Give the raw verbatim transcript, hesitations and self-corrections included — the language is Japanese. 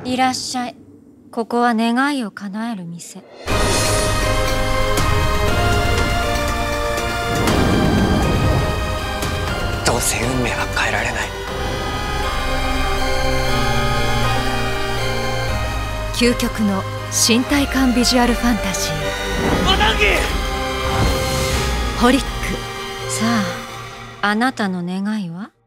いらっしゃい。ここは願いを叶える店。 どうせ運命は変えられない。 究極の身体感ビジュアルファンタジー。 マナンギホリック。さあ、あなたの願いは？